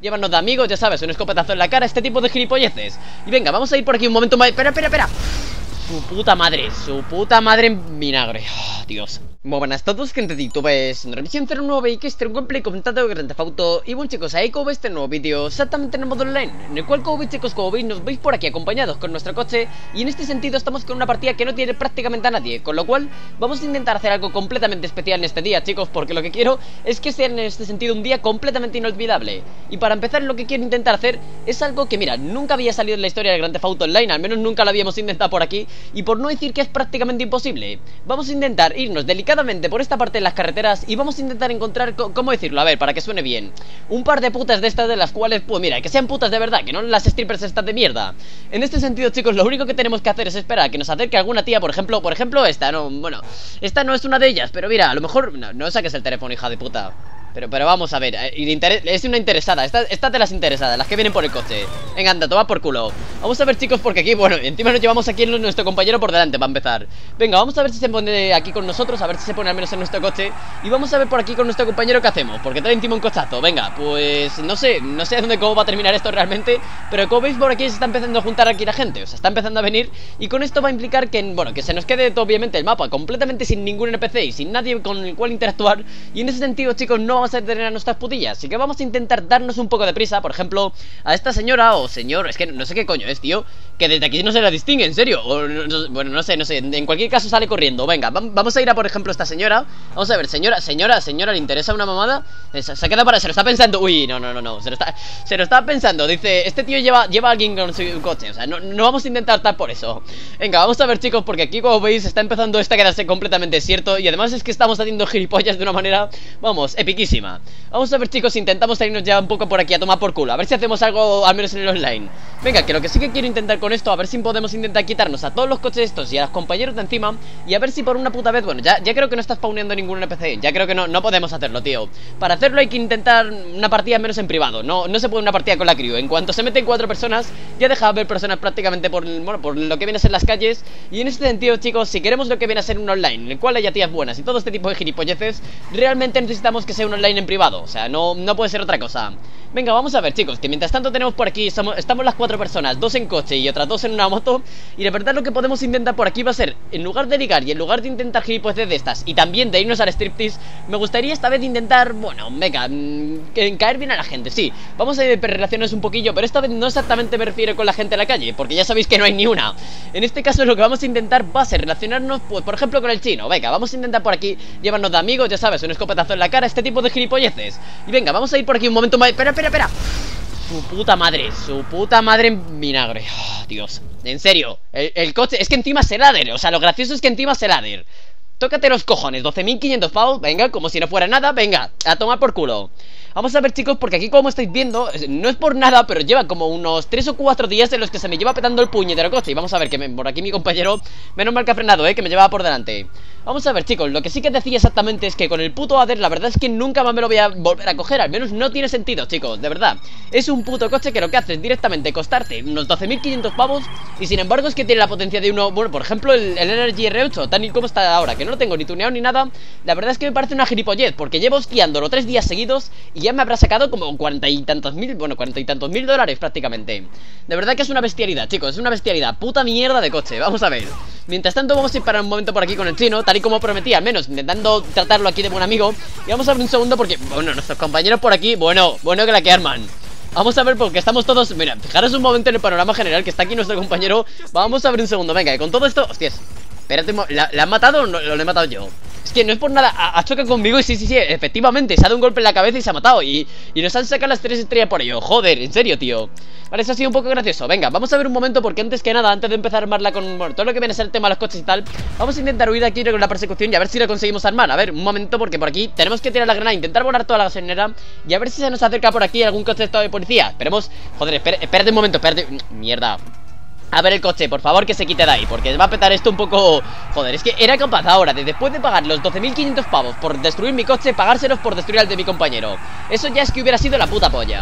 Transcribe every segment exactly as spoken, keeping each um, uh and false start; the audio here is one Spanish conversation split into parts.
llévanos de amigos, ya sabes, un escopetazo en la cara, este tipo de gilipolleces. Y venga, vamos a ir por aquí un momento más. Espera, espera, espera. Su puta madre, su puta madre en vinagre. Oh, Dios. Muy buenas a todos, gente de YouTube, es Revisión cero nueve y que este es un gameplay comentado de Grand Theft Auto. Y bueno chicos, ahí como veis este nuevo vídeo exactamente en el modo online, en el cual como veis chicos, como veis, nos veis por aquí acompañados con nuestro coche. Y en este sentido estamos con una partida que no tiene prácticamente a nadie, con lo cual vamos a intentar hacer algo completamente especial en este día chicos, porque lo que quiero es que sea en este sentido un día completamente inolvidable. Y para empezar lo que quiero intentar hacer es algo que mira, nunca había salido en la historia de Grand Theft Auto Online, al menos nunca lo habíamos intentado por aquí. Y por no decir que es prácticamente imposible, vamos a intentar irnos delicadamente por esta parte de las carreteras y vamos a intentar encontrar, ¿cómo decirlo? A ver, para que suene bien, un par de putas de estas de las cuales, pues mira, que sean putas de verdad, que no las strippers estas de mierda. En este sentido, chicos, lo único que tenemos que hacer es esperar a que nos acerque alguna tía, por ejemplo, por ejemplo esta, no, bueno, esta no es una de ellas, pero mira, a lo mejor, no, no saques el teléfono, hija de puta. Pero, pero vamos a ver, eh, es una interesada, estas esta de las interesadas, las que vienen por el coche. Venga, anda, toma por culo. Vamos a ver chicos, porque aquí, bueno, encima nos llevamos aquí nuestro compañero por delante para empezar. Venga, vamos a ver si se pone aquí con nosotros, a ver si se pone al menos en nuestro coche. Y vamos a ver por aquí con nuestro compañero qué hacemos, porque trae encima un cochazo. Venga, pues no sé, no sé dónde cómo va a terminar esto realmente, pero como veis por aquí se está empezando a juntar aquí la gente, o sea, está empezando a venir. Y con esto va a implicar que, bueno, que se nos quede obviamente el mapa completamente sin ningún N P C y sin nadie con el cual interactuar. Y en ese sentido chicos, no vamos a tener a nuestras putillas, así que vamos a intentar darnos un poco de prisa. Por ejemplo, a esta señora o señor, es que no sé qué coño es, tío, que desde aquí no se la distingue, en serio. O, no, bueno, no sé, no sé, en cualquier caso sale corriendo. Venga, vamos a ir a, por ejemplo, esta señora. Vamos a ver, señora, señora, señora, ¿le interesa una mamada? Se, se queda para, se lo está pensando. Uy, no, no, no, no, se lo está, se lo está pensando. Dice, este tío lleva, lleva a alguien con su coche, o sea, no, no vamos a intentar estar por eso. Venga, vamos a ver chicos, porque aquí como veis está empezando esto a quedarse completamente desierto. Y además es que estamos haciendo gilipollas de una manera, vamos, epiquísima. Vamos a ver chicos, intentamos salirnos ya un poco por aquí a tomar por culo, a ver si hacemos algo al menos en el online. Venga, que lo que sí que quiero intentar con esto, a ver si podemos intentar quitarnos a todos los coches estos y a los compañeros de encima. Y a ver si por una puta vez, bueno, ya, ya creo que no está spawneando ningún N P C. Ya creo que no, no podemos hacerlo, tío. Para hacerlo hay que intentar una partida menos en privado. No, no se puede una partida con la crew. En cuanto se meten cuatro personas, ya deja de haber personas prácticamente por, bueno, por lo que viene a ser las calles. Y en este sentido, chicos, si queremos lo que viene a ser un online en el cual haya tías buenas y todo este tipo de gilipolleces, realmente necesitamos que sea un online en privado. O sea, no, no puede ser otra cosa. Venga, vamos a ver chicos, que mientras tanto tenemos por aquí, somos, estamos las cuatro personas, dos en coche y otras dos en una moto. Y de verdad lo que podemos intentar por aquí va a ser, en lugar de ligar y en lugar de intentar gilipolleces de estas y también de irnos al striptease, me gustaría esta vez intentar, bueno, venga, mmm, caer bien a la gente, sí. Vamos a ir de relaciones un poquillo, pero esta vez no exactamente me refiero con la gente de la calle, porque ya sabéis que no hay ni una. En este caso lo que vamos a intentar va a ser relacionarnos, pues por ejemplo con el chino. Venga, vamos a intentar por aquí llevarnos de amigos, ya sabes, un escopetazo en la cara, este tipo de gilipolleces. Y venga, vamos a ir por aquí un momento más. Espera, espera, espera. Su puta madre, su puta madre en vinagre. Oh, Dios, en serio, el, el coche, es que encima es el ladder. O sea, lo gracioso es que encima es el ladder. Tócate los cojones, doce mil quinientos pavos. Venga, como si no fuera nada, venga, a tomar por culo. Vamos a ver chicos, porque aquí como estáis viendo, no es por nada, pero lleva como unos tres o cuatro días en los que se me lleva petando el puñetero coche. Y vamos a ver que me, por aquí mi compañero, menos mal que ha frenado, eh, que me llevaba por delante. Vamos a ver chicos, lo que sí que decía exactamente es que con el puto Adder la verdad es que nunca más me lo voy a volver a coger. Al menos no tiene sentido chicos, de verdad. Es un puto coche que lo que hace es directamente costarte unos doce mil quinientos pavos. Y sin embargo es que tiene la potencia de uno, bueno, por ejemplo el, el Energy R ocho, tal y como está ahora, que no lo tengo ni tuneado ni nada. La verdad es que me parece una gilipollez, porque llevo hostiándolo tres días seguidos y ya me habrá sacado como cuarenta y tantos mil, bueno, cuarenta y tantos mil dólares prácticamente. De verdad que es una bestialidad, chicos, es una bestialidad. Puta mierda de coche, vamos a ver. Mientras tanto vamos a ir para un momento por aquí con el chino, tal y como prometí, al menos intentando tratarlo aquí de buen amigo. Y vamos a ver un segundo porque, bueno, nuestros compañeros por aquí, bueno, bueno que la que arman. Vamos a ver porque estamos todos, mira, fijaros un momento en el panorama general que está aquí nuestro compañero. Vamos a ver un segundo, venga, que con todo esto, hostias, espérate, ¿la, ¿la han matado o no, lo he matado yo? Es que no es por nada, ha, ha chocado conmigo y sí, sí, sí, efectivamente, se ha dado un golpe en la cabeza y se ha matado. Y, y nos han sacado las tres estrellas por ello, joder, en serio, tío. Vale, eso ha sido un poco gracioso. Venga, vamos a ver un momento porque antes que nada, antes de empezar a armarla con, bueno, todo lo que viene a ser el tema de los coches y tal, vamos a intentar huir de aquí con la persecución y a ver si lo conseguimos armar. A ver, un momento porque por aquí tenemos que tirar la granada, intentar volar toda la gasolinera y a ver si se nos acerca por aquí algún coche de policía. Esperemos, joder, espérate, espérate un momento, espérate, mierda. A ver el coche, por favor que se quite de ahí, porque va a petar esto un poco. Joder, es que era capaz ahora de, después de pagar los doce mil quinientos pavos por destruir mi coche, pagárselos por destruir al de mi compañero. Eso ya es que hubiera sido la puta polla.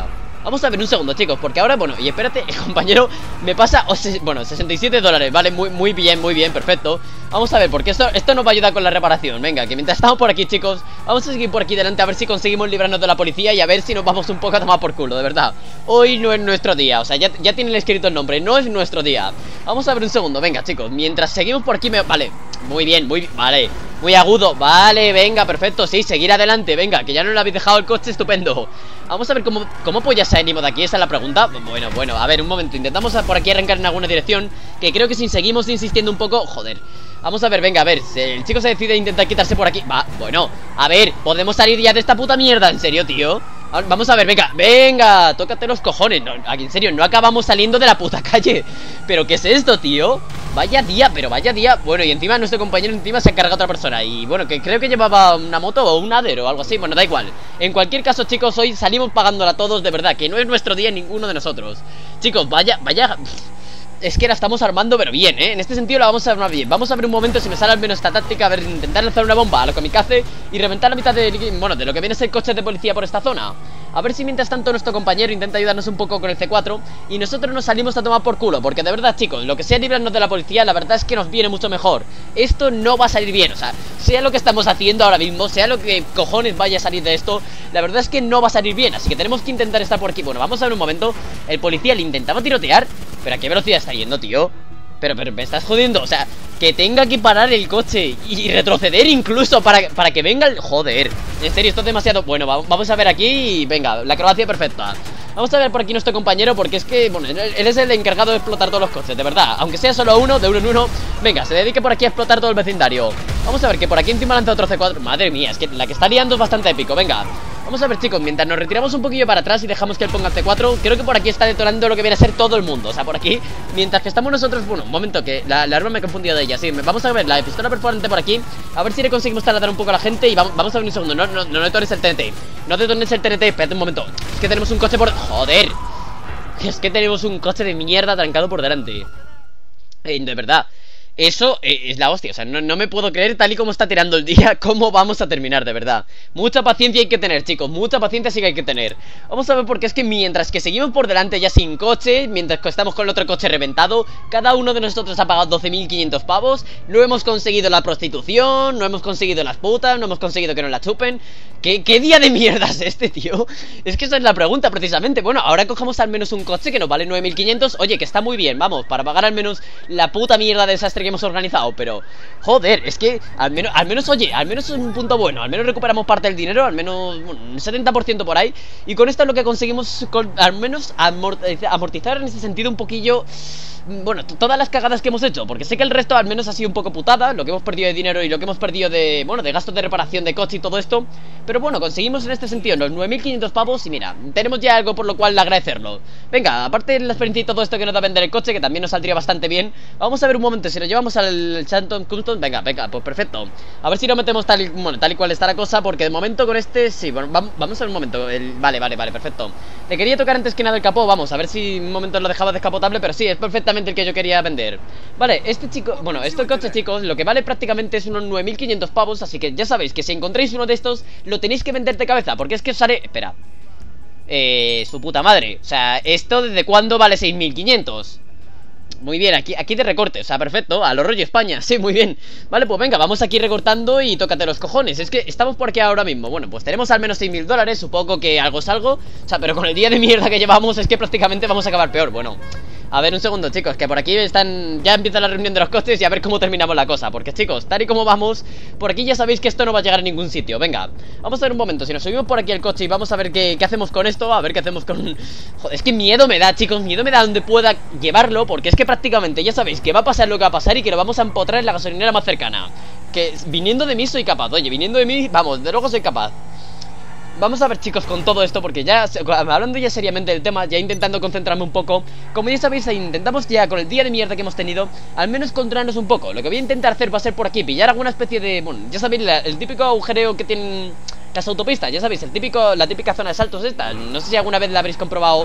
Vamos a ver un segundo, chicos, porque ahora, bueno, y espérate, el compañero me pasa, o se, bueno, sesenta y siete dólares, vale, muy, muy bien, muy bien, perfecto. Vamos a ver, porque esto, esto nos va a ayudar con la reparación. Venga, que mientras estamos por aquí, chicos, vamos a seguir por aquí delante a ver si conseguimos librarnos de la policía y a ver si nos vamos un poco a tomar por culo, de verdad. Hoy no es nuestro día, o sea, ya, ya tienen escrito el nombre, no es nuestro día. Vamos a ver un segundo, venga, chicos, mientras seguimos por aquí me... Vale, muy bien, muy bien, vale, muy agudo, vale, venga, perfecto, sí, seguir adelante, venga, que ya no le habéis dejado el coche, estupendo. Vamos a ver cómo, cómo pues ya salimos de aquí, esa es la pregunta. Bueno, bueno, a ver, un momento, intentamos por aquí arrancar en alguna dirección, que creo que si seguimos insistiendo un poco, joder. Vamos a ver, venga, a ver, si el chico se decide intentar quitarse por aquí. Va, bueno, a ver, podemos salir ya de esta puta mierda, en serio, tío. Vamos a ver, venga, venga, tócate los cojones. No, aquí, en serio, no acabamos saliendo de la puta calle. ¿Pero qué es esto, tío? Vaya día, pero vaya día. Bueno, y encima nuestro compañero encima se encarga a otra persona. Y bueno, que creo que llevaba una moto o un Ader o algo así. Bueno, da igual. En cualquier caso, chicos, hoy salimos pagándola todos, de verdad, que no es nuestro día ninguno de nosotros. Chicos, vaya, vaya... Es que la estamos armando, pero bien, ¿eh? En este sentido la vamos a armar bien. Vamos a ver un momento si me sale al menos esta táctica. A ver, intentar lanzar una bomba a lo kamikaze y reventar la mitad de... Bueno, de lo que viene a ser coches de policía por esta zona. A ver si mientras tanto nuestro compañero intenta ayudarnos un poco con el C cuatro y nosotros nos salimos a tomar por culo. Porque de verdad, chicos, lo que sea librarnos de la policía, la verdad es que nos viene mucho mejor. Esto no va a salir bien, o sea, sea lo que estamos haciendo ahora mismo, sea lo que cojones vaya a salir de esto, la verdad es que no va a salir bien. Así que tenemos que intentar estar por aquí. Bueno, vamos a ver un momento. El policía le intentaba tirotear. ¿Pero a qué velocidad está yendo, tío? Pero, pero me estás jodiendo, o sea, que tenga que parar el coche y retroceder incluso para, para que venga el... Joder, en serio, esto es demasiado... Bueno, vamos a ver aquí y venga, la acrobacia perfecta. Vamos a ver por aquí nuestro compañero porque es que, bueno, él, él es el encargado de explotar todos los coches, de verdad. Aunque sea solo uno, de uno en uno. Venga, se dedique por aquí a explotar todo el vecindario. Vamos a ver que por aquí encima lanza otro C cuatro. Madre mía, es que la que está liando es bastante épico, venga. Vamos a ver, chicos, mientras nos retiramos un poquillo para atrás y dejamos que él ponga el C cuatro, creo que por aquí está detonando lo que viene a ser todo el mundo. O sea, por aquí, mientras que estamos nosotros... Bueno, un momento, que la, la arma me he confundido de ella. Sí, vamos a ver la pistola perforante por aquí. A ver si le conseguimos taladrar un poco a la gente. Y vamos, vamos a ver un segundo, no, no, no detones el T N T. No detones el T N T, espérate un momento. Es que tenemos un coche por... Joder. Es que tenemos un coche de mierda trancado por delante. eh, De verdad, eso eh, es la hostia, o sea, no, no me puedo creer tal y como está tirando el día cómo vamos a terminar, de verdad. Mucha paciencia hay que tener, chicos, mucha paciencia sí que hay que tener. Vamos a ver porque es que mientras que seguimos por delante ya sin coche, mientras que estamos con el otro coche reventado, cada uno de nosotros ha pagado doce mil quinientos pavos. No hemos conseguido la prostitución, no hemos conseguido las putas, no hemos conseguido que nos la chupen. ¿Qué, qué día de mierda es este, tío? Es que esa es la pregunta precisamente. Bueno, ahora cogemos al menos un coche que nos vale nueve mil quinientos. Oye, que está muy bien, vamos, para pagar al menos la puta mierda de desastre que hemos organizado. Pero, joder, es que al menos, al menos, oye, al menos es un punto bueno. Al menos recuperamos parte del dinero, al menos bueno, un setenta por ciento por ahí. Y con esto es lo que conseguimos, con, al menos amortizar, amortizar en ese sentido un poquillo... Bueno, todas las cagadas que hemos hecho, porque sé que el resto al menos ha sido un poco putada, lo que hemos perdido de dinero y lo que hemos perdido de, bueno, de gastos de reparación de coche y todo esto. Pero bueno, conseguimos en este sentido los nueve mil quinientos pavos y mira, tenemos ya algo por lo cual agradecerlo. Venga, aparte de la experiencia y todo esto que nos da vender el coche, que también nos saldría bastante bien, vamos a ver un momento, si lo llevamos al Chanton Custom, venga, venga, pues perfecto. A ver si lo metemos tal y, bueno, tal y cual está la cosa, porque de momento con este, sí, bueno, vamos, vamos a ver un momento, el, vale, vale, vale, perfecto. Le quería tocar antes que nada el capó, vamos, a ver si un momento lo dejaba descapotable, pero sí, es perfectamente el que yo quería vender. Vale, este chico, bueno, este coche, chicos, lo que vale prácticamente es unos nueve mil quinientos pavos, así que ya sabéis que si encontráis uno de estos, lo tenéis que vender de cabeza, porque es que os haré... Espera. Eh, su puta madre. O sea, ¿esto desde cuándo vale seis mil quinientos? Muy bien, aquí, aquí de recorte, o sea, perfecto, a lo rollo España, sí, muy bien. Vale, pues venga, vamos aquí recortando y tócate los cojones. Es que estamos por aquí ahora mismo, bueno, pues tenemos al menos seis mil dólares, supongo que algo es algo. O sea, pero con el día de mierda que llevamos es que prácticamente vamos a acabar peor, bueno. A ver, un segundo, chicos, que por aquí están... Ya empieza la reunión de los costes y a ver cómo terminamos la cosa. Porque, chicos, tal y como vamos, por aquí ya sabéis que esto no va a llegar a ningún sitio. Venga, vamos a ver un momento, si nos subimos por aquí el coche y vamos a ver qué, qué hacemos con esto. A ver qué hacemos con... Joder, es que miedo me da, chicos, miedo me da donde pueda llevarlo. Porque es que prácticamente ya sabéis que va a pasar lo que va a pasar y que lo vamos a empotrar en la gasolinera más cercana. Que viniendo de mí soy capaz, oye, viniendo de mí, vamos, de luego soy capaz. Vamos a ver, chicos, con todo esto, porque ya, hablando ya seriamente del tema, ya intentando concentrarme un poco. Como ya sabéis, intentamos ya, con el día de mierda que hemos tenido, al menos controlarnos un poco. Lo que voy a intentar hacer va a ser por aquí, pillar alguna especie de... Bueno, ya sabéis, la, el típico agujereo que tienen las autopistas, ya sabéis, el típico, la típica zona de saltos esta. No sé si alguna vez la habréis comprobado.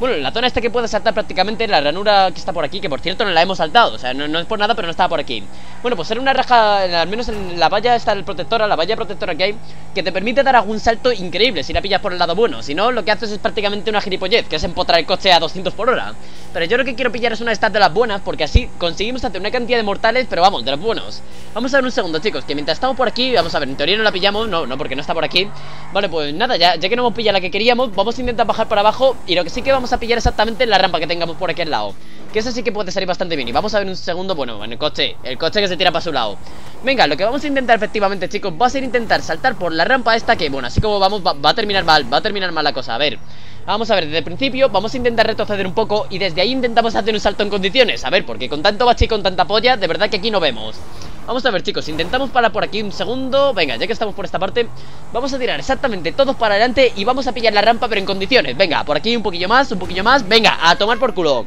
Bueno, la zona esta que puede saltar prácticamente, la ranura que está por aquí, que por cierto no la hemos saltado, o sea, no, no es por nada, pero no estaba por aquí. Bueno, pues era una raja, al menos en la valla está el protectora, la valla protectora que hay, que te permite dar algún salto increíble si la pillas por el lado bueno. Si no, lo que haces es prácticamente una gilipollez, que es empotrar el coche a doscientos por hora. Pero yo lo que quiero pillar es una stat de las buenas, porque así conseguimos hacer una cantidad de mortales, pero vamos, de los buenos. Vamos a ver un segundo, chicos, que mientras estamos por aquí, vamos a ver, en teoría no la pillamos, no, no, porque no está por aquí. Vale, pues nada, ya, ya que no hemos pillado la que queríamos, vamos a intentar bajar para abajo, y lo que sí que vamos a pillar exactamente la rampa que tengamos por aquí al lado, que esa sí que puede salir bastante bien. Y vamos a ver un segundo, bueno, en el coche, el coche que se tira para su lado. Venga, lo que vamos a intentar efectivamente, chicos, va a ser intentar saltar por la rampa esta, que bueno, así como vamos, va, va a terminar mal, va a terminar mal la cosa. A ver, vamos a ver, desde el principio vamos a intentar retroceder un poco y desde ahí intentamos hacer un salto en condiciones. A ver, porque con tanto bache y con tanta polla, de verdad que aquí no vemos. Vamos a ver, chicos, intentamos parar por aquí un segundo. Venga, ya que estamos por esta parte, vamos a tirar exactamente todos para adelante y vamos a pillar la rampa, pero en condiciones. Venga, por aquí un poquillo más, un poquillo más. Venga, a tomar por culo.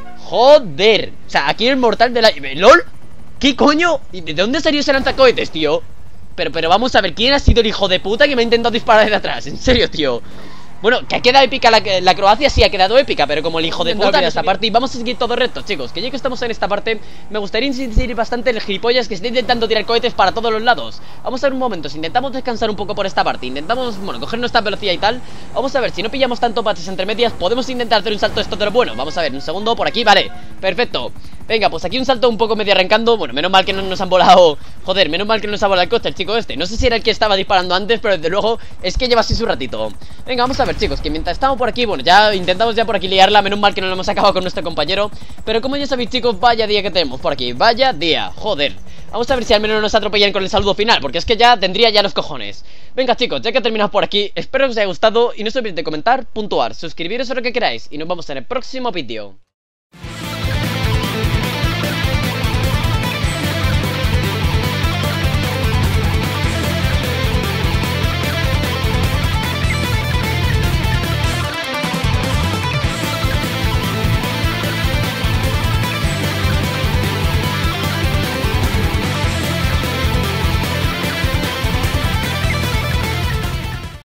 Joder, o sea, aquí el mortal de la... ¿LOL? ¿Qué coño? ¿Y de dónde salió ese lanzacohetes, tío? Pero, pero vamos a ver, ¿quién ha sido el hijo de puta que me ha intentado disparar desde atrás? En serio, tío. Bueno, que ha quedado épica la, la Croacia, sí ha quedado épica, pero como el hijo de puta en esta parte. Y vamos a seguir todo recto, chicos, que ya que estamos en esta parte, me gustaría insistir bastante en el gilipollas que está intentando tirar cohetes para todos los lados. Vamos a ver un momento, si intentamos descansar un poco por esta parte, intentamos, bueno, coger nuestra velocidad y tal. Vamos a ver, si no pillamos tanto baches entre medias, podemos intentar hacer un salto esto de lo bueno. Vamos a ver, un segundo, por aquí, vale, perfecto. Venga, pues aquí un salto un poco medio arrancando. Bueno, menos mal que no nos han volado. Joder, menos mal que no nos ha volado el coche el chico este. No sé si era el que estaba disparando antes, pero desde luego es que lleva así su ratito. Venga, vamos a ver, chicos, que mientras estamos por aquí, bueno, ya intentamos ya por aquí liarla. Menos mal que no lo hemos acabado con nuestro compañero. Pero como ya sabéis, chicos, vaya día que tenemos por aquí. Vaya día, joder. Vamos a ver si al menos no nos atropellan con el saludo final, porque es que ya tendría ya los cojones. Venga, chicos, ya que he terminado por aquí, espero que os haya gustado. Y no os olvidéis de comentar, puntuar, suscribiros a lo que queráis. Y nos vemos en el próximo vídeo.